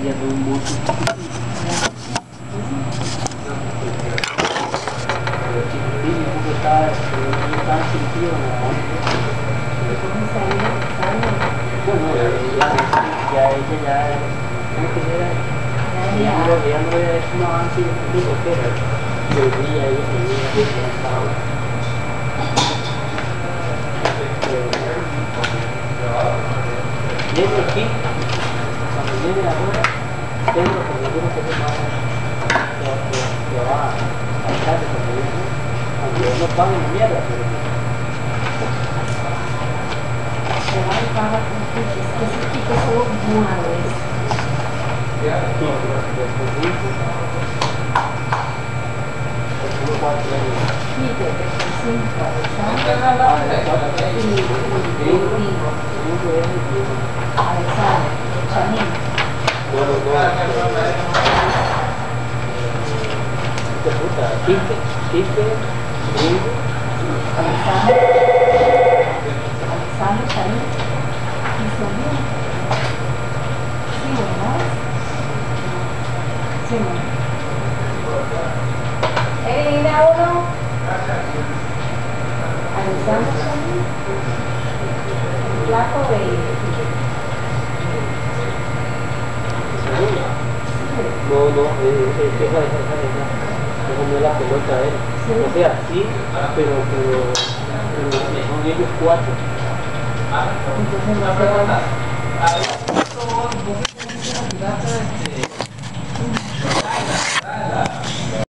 ya fue un mucho. Pero chiquitín, porque estaba sentido, ¿no? Bueno, ya ella ya, ¿cómo que era? Ya no era un avance de lo que era. Y hoy día ella tenía que estar. Viene aquí, cuando viene ahora, Pedro, cuando viene que va a pasar de cuando viene, aunque no paguen mierda, pero... Se va y paga con fichas, que ese tipo solo mueve. Aquí, Quito, 35, Alexander, Chanín. Alexander, Chanín. Y Sonia. Sí, ¿verdad? Sí, ¿no? Mira uno. Alexander Chanín. El flaco de... No, déjame la pelota a él. Sí. O sea, sí, pero son ellos cuatro. Entonces no se va.